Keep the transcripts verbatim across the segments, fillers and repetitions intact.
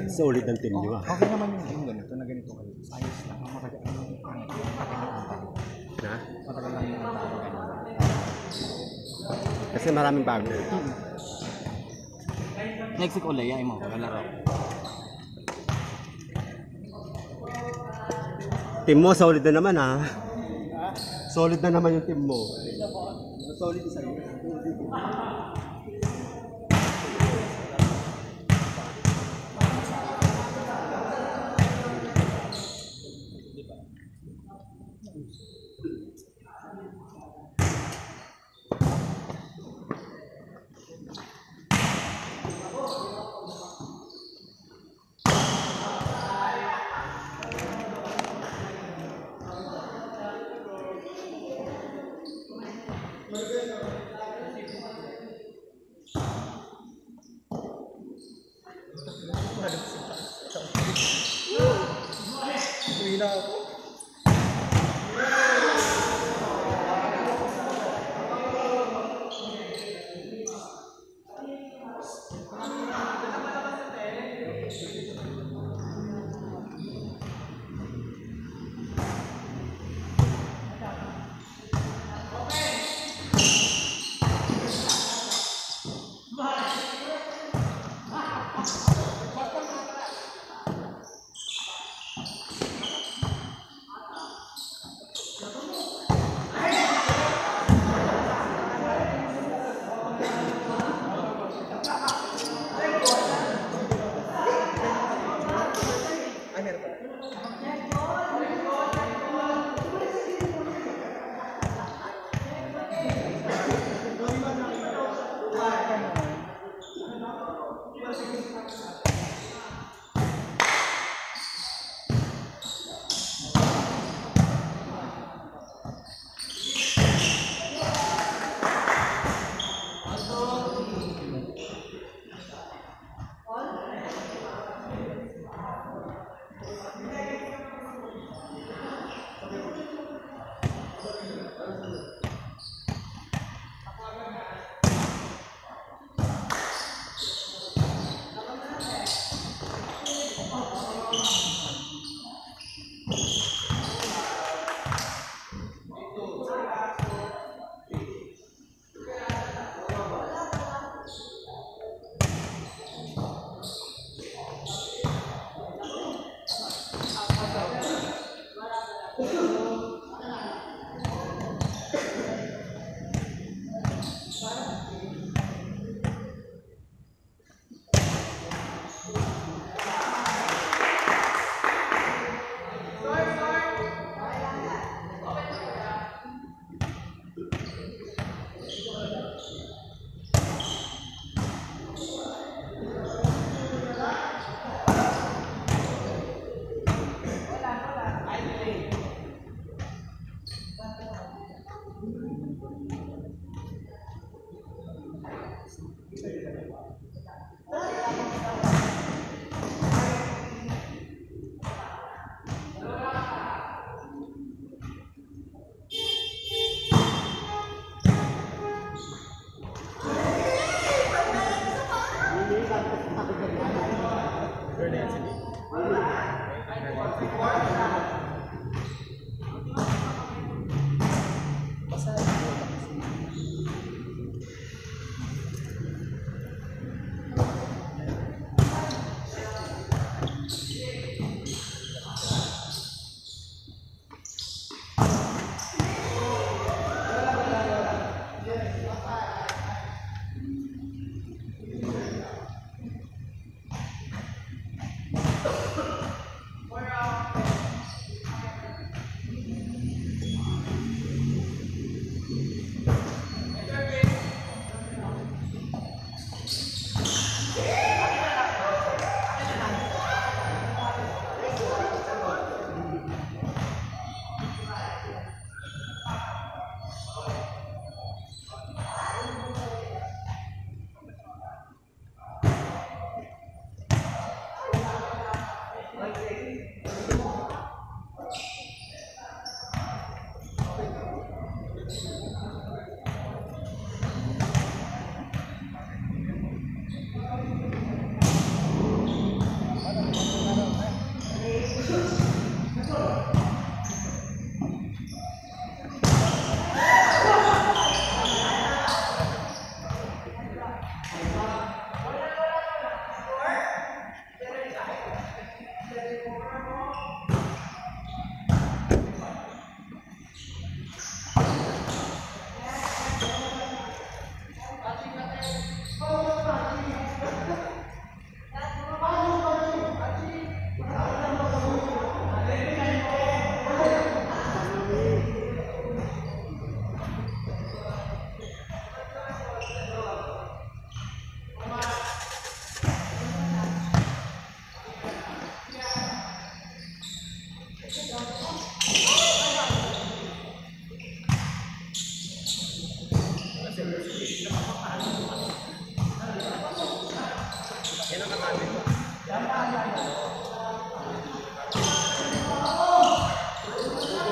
Solid ng team nyo ah. Okay naman yung, yung ganito na ganito kayo. Ayos lang. Matagal lang yung pangit. Matagal lang ang bago. Na? Matagal lang yung bago. Kasi maraming bago. Hmm. Next week ulit, ay mo. Kalaro. Team mo, solid na naman ah. Solid na naman yung team mo. Solid sa iyo.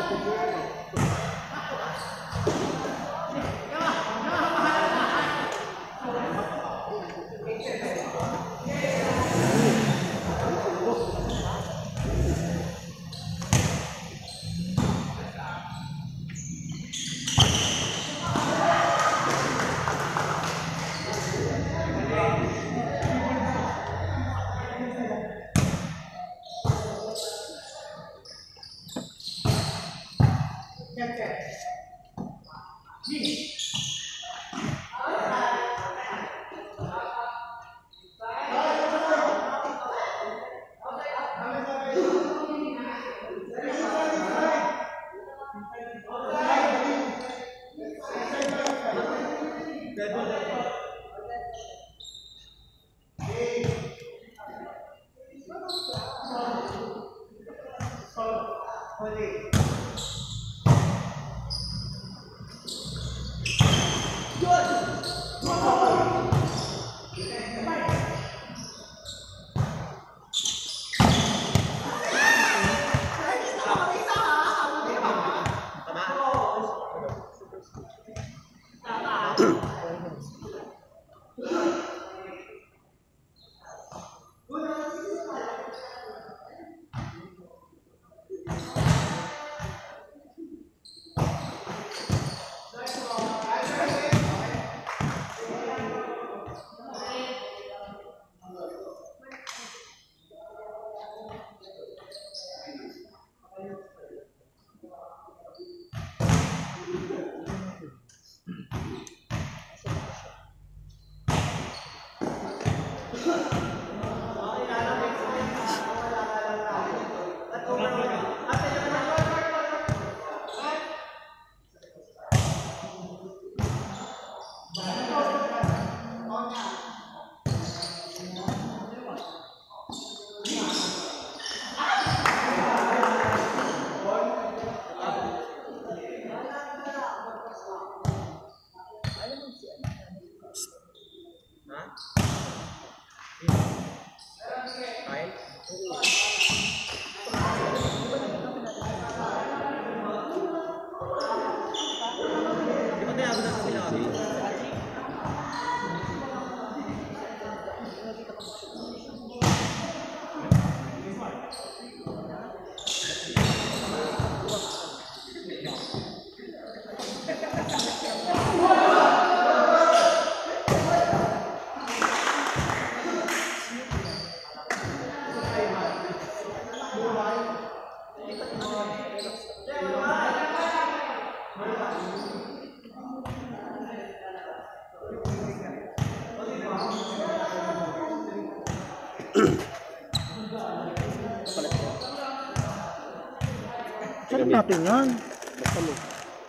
Sarap natin yan. Basta mo.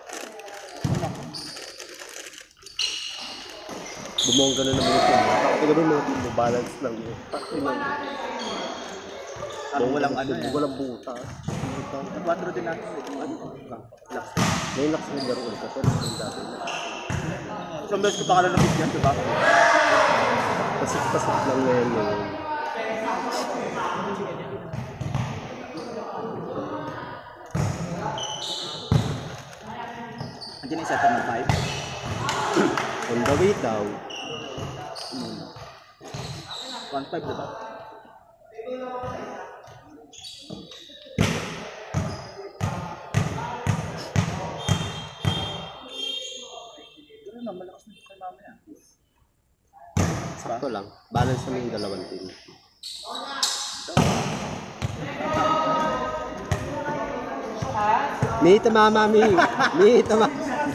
Bumongga na naman ito. Kapag naman mga team mo, balance lang yun. Takti lang. Parang walang ano yan. Walang buta. Quattro din natin. Ano? Lax. Ngayon lax na laro ulit. Pero yung dati na. Isang beses ko pa ka nalapit yan, diba? Pasik-pasik lang ngayon yun. Andiyan yung setter ng five. On the way daw. Hmm. one five diba? Pero na, malakas na kay mamaya. Sakto lang. Balance naman yung dalawang team. Mi, tama mami. Mi, tama.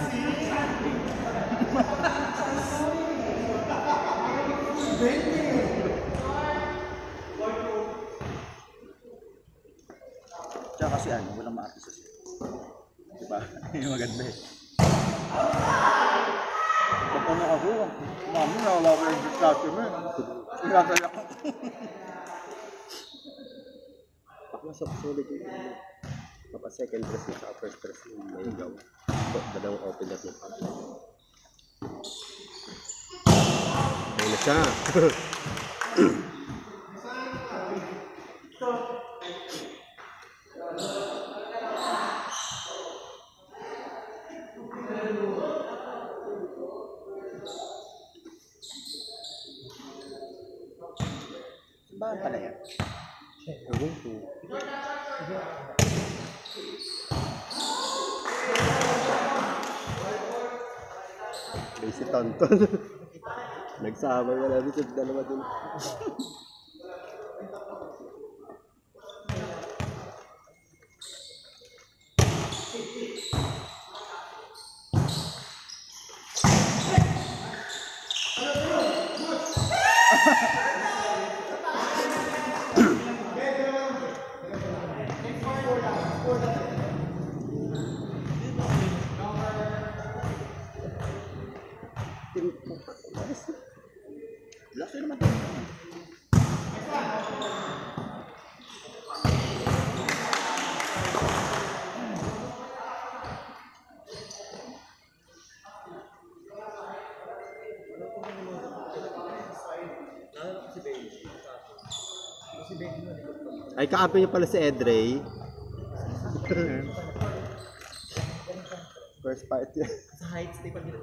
Tsaka kasi ano, walang ma-artist kasi. Diba? Yung maganda eh. Ba't ano ako? Mami, nawala ko yung discussion mo eh. Sinasaya ko. Mas solid yung mapa second press mo sa first press mo may gaw. Dalawang open up yung pag. Ayun na siya. pala yan. Ewan ko. May si Tonton. Nagsama nga namin sa dalawa dun. Laki naman tayo. Ay, kakampi niyo pala si Edrey. First part yan. Sa heights, di pa dito.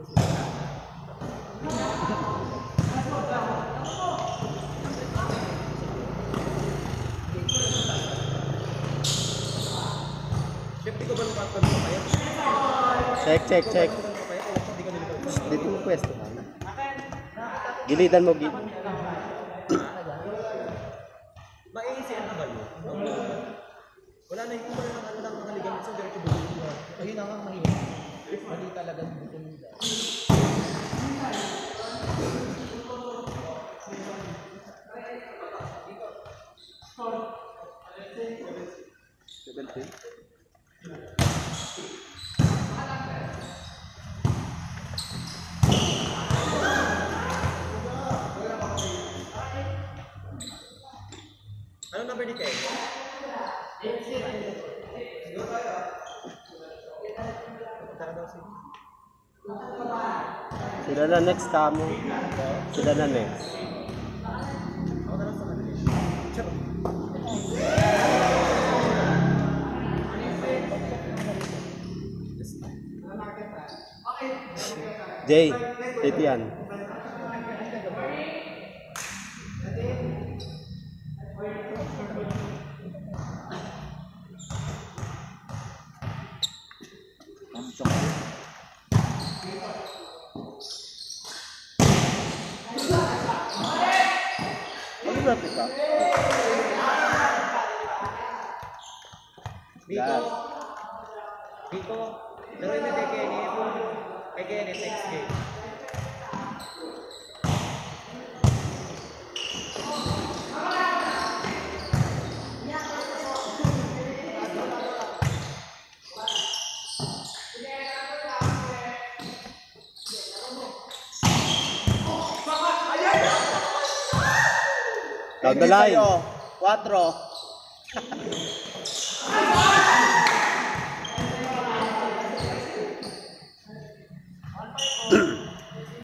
Siyempre ko ba lumapag mo kayo? Check, check, check. Dito mo pwesto. Gilidan mo, gil. Maiisiyan na ba yun? Wala na yung wala nang ano lang mga ligamit sa diretso buto mo. Ayun na nga mahirap. Mali talaga yung buto nila. seventeen. Ano number ni Ken? Sila na next kamo. Sila na next. Ako na lang sa kanila. Sure. Jay, Titian. Ano ba ito? Biko. Biko. Laruin na kay Kenny. Kay Kenny next game. Down the line. Quatro.